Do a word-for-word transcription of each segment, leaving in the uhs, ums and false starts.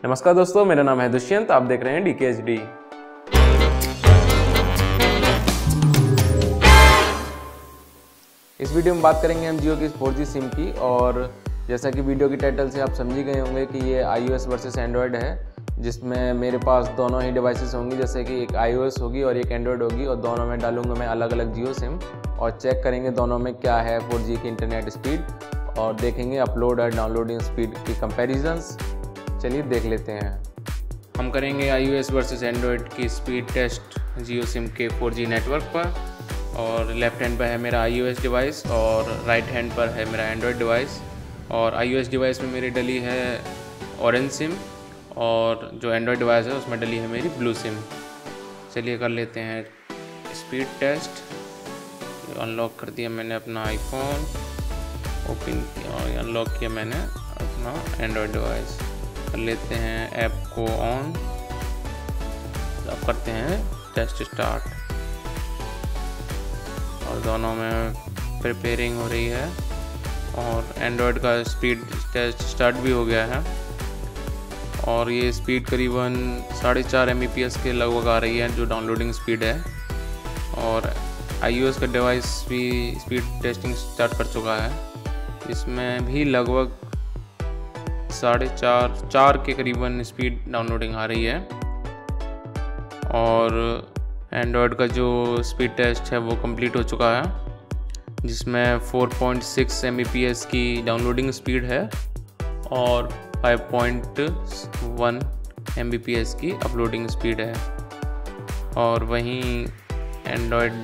नमस्कार दोस्तों, मेरा नाम है दुष्यंत। आप देख रहे हैं डी के एच डी। इस वीडियो में बात करेंगे हम जियो की फोर जी सिम की। और जैसा कि वीडियो की टाइटल से आप समझ ही गए होंगे कि ये आईओएस वर्सेस एंड्रॉयड है, जिसमें मेरे पास दोनों ही डिवाइसेस होंगी। जैसे कि एक आईओएस होगी और एक एंड्रॉयड होगी, और दोनों में डालूंगा मैं अलग अलग जियो सिम और चेक करेंगे दोनों में क्या है फोर जी की इंटरनेट स्पीड, और देखेंगे अपलोड और डाउनलोडिंग स्पीड की कंपैरिजंस। चलिए देख लेते हैं। हम करेंगे आईओएस वर्सेस एंड्रॉयड की स्पीड टेस्ट जियो सिम के फोर जी नेटवर्क पर। और लेफ़्ट हैंड पर है मेरा आईओएस डिवाइस और राइट हैंड पर है मेरा एंड्रॉयड डिवाइस। और आईओएस डिवाइस में मेरी डली है ऑरेंज सिम, और जो एंड्रॉयड डिवाइस है उसमें डली है मेरी ब्लू सिम। चलिए कर लेते हैं स्पीड टेस्ट। अनलॉक कर दिया मैंने अपना आईफोन, ओपन किया और अनलॉक किया मैंने अपना एंड्रॉयड डिवाइस। कर लेते हैं ऐप को ऑन। अब करते हैं टेस्ट स्टार्ट, और दोनों में प्रिपेयरिंग हो रही है। और एंड्रॉयड का स्पीड टेस्ट स्टार्ट भी हो गया है, और ये स्पीड करीबन साढ़े चार एम बी पी एस के लगभग आ रही है, जो डाउनलोडिंग स्पीड है। और आईओएस का डिवाइस भी स्पीड टेस्टिंग स्टार्ट कर चुका है, इसमें भी लगभग साढ़े चार चार के करीबन स्पीड डाउनलोडिंग आ रही है। और एंड्रॉयड का जो स्पीड टेस्ट है वो कंप्लीट हो चुका है, जिसमें four point six M B P S की डाउनलोडिंग स्पीड है और five point one M B P S की अपलोडिंग स्पीड है। और वहीं एंड्रॉयड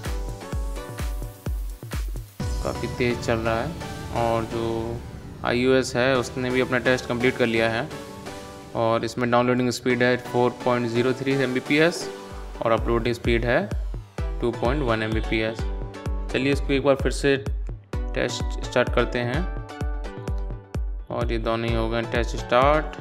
काफ़ी तेज़ चल रहा है, और जो आईओएस है उसने भी अपना टेस्ट कंप्लीट कर लिया है। और इसमें डाउनलोडिंग स्पीड है four point zero three M B P S और अपलोडिंग स्पीड है two point one M B P S. चलिए इसको एक बार फिर से टेस्ट स्टार्ट करते हैं। और ये दोनों ही हो गए टेस्ट स्टार्ट,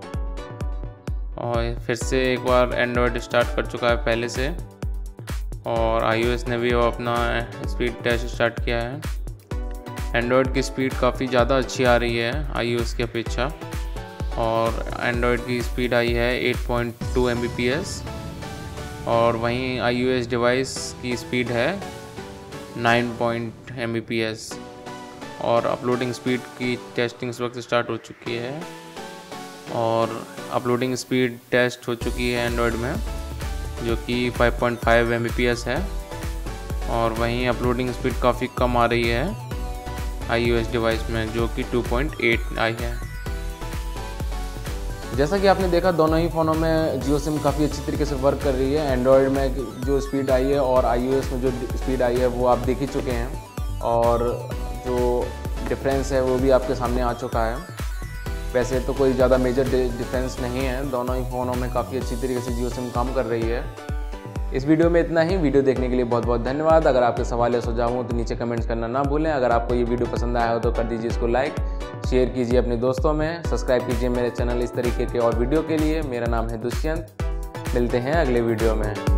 और फिर से एक बार एंड्रॉयड स्टार्ट कर चुका है पहले से, और आईओएस ने भी अपना स्पीड टेस्ट स्टार्ट किया है। एंड्रॉयड की स्पीड काफ़ी ज़्यादा अच्छी आ रही है आईओएस की अपेक्षा, और एंड्रॉयड की स्पीड आई है eight point two M B P S, और वहीं आईओएस डिवाइस की स्पीड है nine point M B P S. और अपलोडिंग स्पीड की टेस्टिंग इस वक्त स्टार्ट हो चुकी है, और अपलोडिंग स्पीड टेस्ट हो चुकी है एंड्रॉयड में, जो कि five point five M B P S है। और वहीं अपलोडिंग स्पीड काफ़ी कम आ रही है आईओएस डिवाइस में, जो कि टू पॉइंट एट आई है। जैसा कि आपने देखा, दोनों ही फ़ोनों में जियो सिम काफ़ी अच्छी तरीके से वर्क कर रही है। एंड्रॉयड में जो स्पीड आई है और आईओएस में जो स्पीड आई है वो आप देख ही चुके हैं, और जो डिफरेंस है वो भी आपके सामने आ चुका है। वैसे तो कोई ज़्यादा मेजर डिफरेंस नहीं है, दोनों ही फ़ोनों में काफ़ी अच्छी तरीके से जियो सिम काम कर रही है। इस वीडियो में इतना ही। वीडियो देखने के लिए बहुत बहुत धन्यवाद। अगर आपके सवाल या सुझाव हो तो नीचे कमेंट्स करना ना भूलें। अगर आपको ये वीडियो पसंद आया हो तो कर दीजिए इसको लाइक, शेयर कीजिए अपने दोस्तों में, सब्सक्राइब कीजिए मेरे चैनल इस तरीके के और वीडियो के लिए। मेरा नाम है दुष्यंत। मिलते हैं अगले वीडियो में।